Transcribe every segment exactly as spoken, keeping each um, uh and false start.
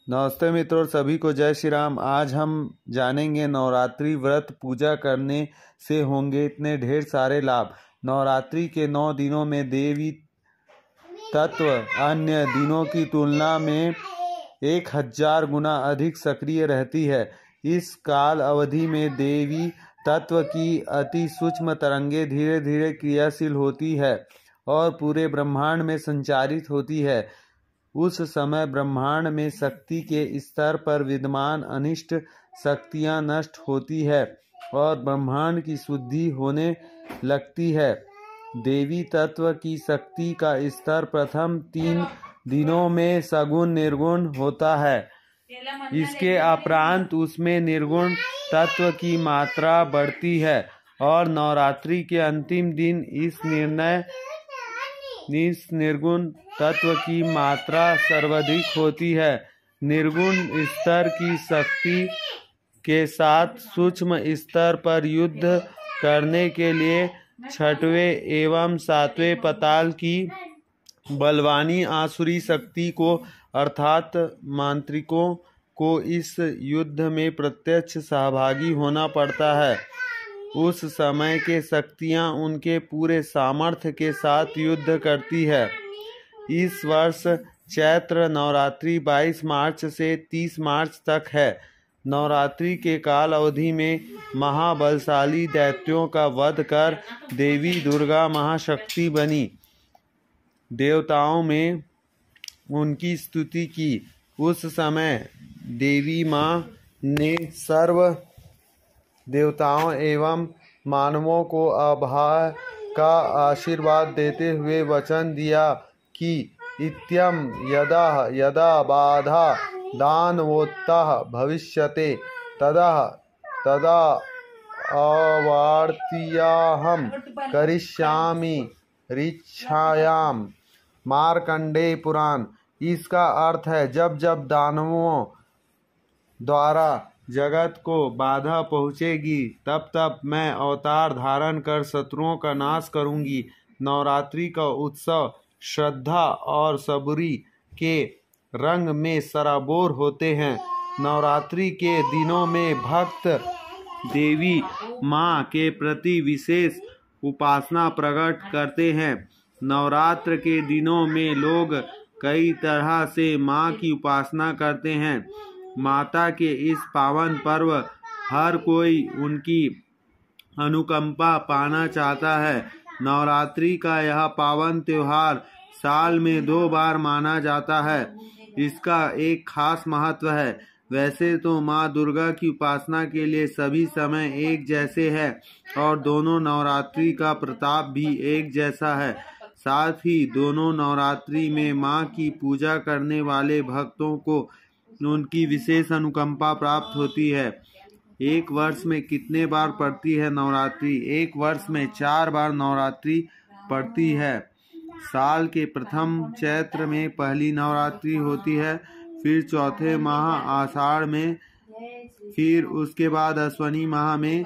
नमस्ते मित्रों, सभी को जय श्री राम। आज हम जानेंगे नवरात्रि व्रत पूजा करने से होंगे इतने ढेर सारे लाभ। नवरात्रि के नौ दिनों में देवी तत्व अन्य दिनों की तुलना में एक हजार गुना अधिक सक्रिय रहती है। इस काल अवधि में देवी तत्व की अति सूक्ष्म तरंगे धीरे धीरे क्रियाशील होती है और पूरे ब्रह्मांड में संचारित होती है। उस समय ब्रह्मांड में शक्ति के स्तर पर विद्यमान अनिष्ट शक्तियां नष्ट होती है और ब्रह्मांड की शुद्धि होने लगती है। देवी तत्व की शक्ति का स्तर प्रथम तीन दिनों में सगुण निर्गुण होता है। इसके उपरांत उसमें निर्गुण तत्व की मात्रा बढ़ती है और नवरात्रि के अंतिम दिन इस निर्णय इस निर्गुण तत्व की मात्रा सर्वाधिक होती है। निर्गुण स्तर की शक्ति के साथ सूक्ष्म स्तर पर युद्ध करने के लिए छठवें एवं सातवें पाताल की बलवानी आसुरी शक्ति को अर्थात मांत्रिकों को इस युद्ध में प्रत्यक्ष सहभागी होना पड़ता है। उस समय के शक्तियां उनके पूरे सामर्थ्य के साथ युद्ध करती है। इस वर्ष चैत्र नवरात्रि बाईस मार्च से तीस मार्च तक है। नवरात्रि के काल अवधि में महाबलशाली दैत्यों का वध कर देवी दुर्गा महाशक्ति बनी। देवताओं में उनकी स्तुति की। उस समय देवी माँ ने सर्व देवताओं एवं मानवों को अभय का आशीर्वाद देते हुए वचन दिया कि इत्यं यदा यदा बाधा दानवोत्तः भविष्यते तदा तदा अवार्तियाहं करिष्यामि ऋक्षायाम। मार्कंडेय पुराण। इसका अर्थ है, जब जब दानवों द्वारा जगत को बाधा पहुँचेगी तब तब मैं अवतार धारण कर शत्रुओं का नाश करूंगी। नवरात्रि का उत्सव श्रद्धा और सबूरी के रंग में सराबोर होते हैं। नवरात्रि के दिनों में भक्त देवी माँ के प्रति विशेष उपासना प्रकट करते हैं। नवरात्र के दिनों में लोग कई तरह से माँ की उपासना करते हैं। माता के इस पावन पर्व हर कोई उनकी अनुकंपा पाना चाहता है। नवरात्रि का यह पावन त्योहार साल में दो बार माना जाता है। इसका एक खास महत्व है। वैसे तो माँ दुर्गा की उपासना के लिए सभी समय एक जैसे है और दोनों नवरात्रि का प्रताप भी एक जैसा है। साथ ही दोनों नवरात्रि में माँ की पूजा करने वाले भक्तों को उनकी विशेष अनुकंपा प्राप्त होती है। एक वर्ष में कितने बार पड़ती है नवरात्रि? एक वर्ष में चार बार नवरात्रि पड़ती है। साल के प्रथम चैत्र में पहली नवरात्रि होती है, फिर चौथे माह आषाढ़ में, फिर उसके बाद अश्विनी माह में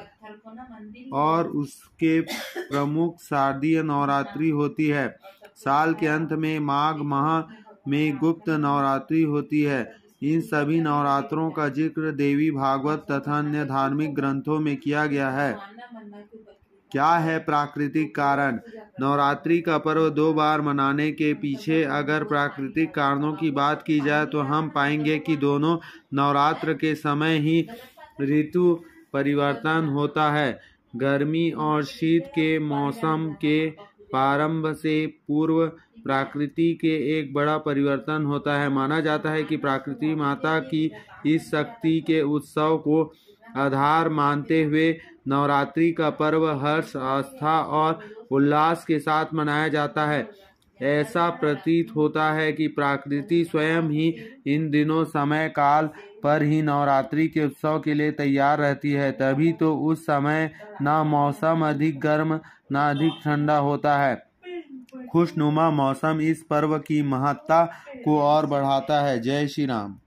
और उसके प्रमुख शारदीय नवरात्रि होती है। साल के अंत में माघ माह में गुप्त नवरात्रि होती है। इन सभी नवरात्रों का जिक्र देवी भागवत तथा अन्य धार्मिक ग्रंथों में किया गया है। क्या है प्राकृतिक कारण? नवरात्रि का पर्व दो बार मनाने के पीछे अगर प्राकृतिक कारणों की बात की जाए तो हम पाएंगे कि दोनों नवरात्र के समय ही ऋतु परिवर्तन होता है। गर्मी और शीत के मौसम के प्रारंभ से पूर्व प्रकृति के एक बड़ा परिवर्तन होता है। माना जाता है कि प्रकृति माता की इस शक्ति के उत्सव को आधार मानते हुए नवरात्रि का पर्व हर्ष, आस्था और उल्लास के साथ मनाया जाता है। ऐसा प्रतीत होता है कि प्रकृति स्वयं ही इन दिनों समय काल पर ही नवरात्रि के उत्सव के लिए तैयार रहती है। तभी तो उस समय न मौसम अधिक गर्म न अधिक ठंडा होता है। खुशनुमा मौसम इस पर्व की महत्ता को और बढ़ाता है। जय श्री राम।